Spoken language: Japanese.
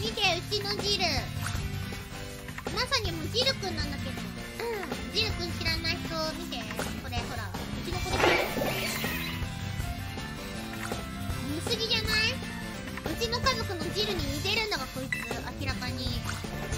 見て、うちのジル。まさにもうジルくんなんだけど。ジルくん知らない人見て。これ、ほら。うちの子で見すぎじゃない？うちの家族のジルに似てるんだが、こいつ。明らかに。